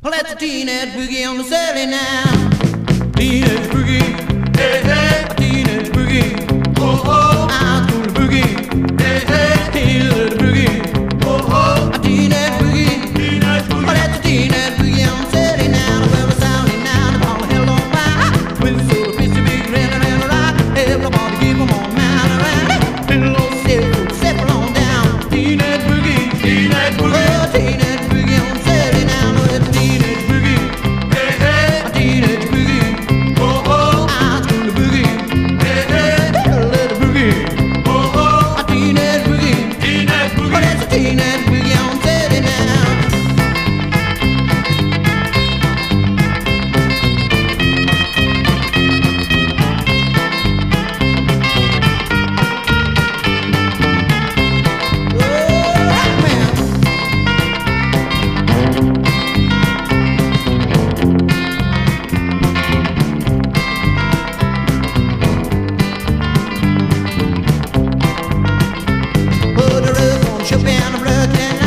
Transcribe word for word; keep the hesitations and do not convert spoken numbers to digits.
Well, that's a teenage boogie on the Saturday now. Teenage boogie, hey hey. A teenage boogie, oh oh. High school boogie, hey hey. Teenage boogie, oh oh. A teenage boogie, teenage boogie. Well, that's a teenage boogie on the Saturday now. Well, it's Saturday now, the ball hell on fire. With the soul of fishy big red and rock. Everybody give 'em on man around. Little old step, step on down. Teenage boogie, teenage boogie. Oh, teenage boogie on Saturday now. No, it's a teenage boogie, hey hey. A teenage boogie, oh oh. High school boogie, hey hey. Little boogie, oh oh. A teenage boogie, teenage boogie. But it's a teenage boogie on Saturday now. Put the roof on, ship and the blood.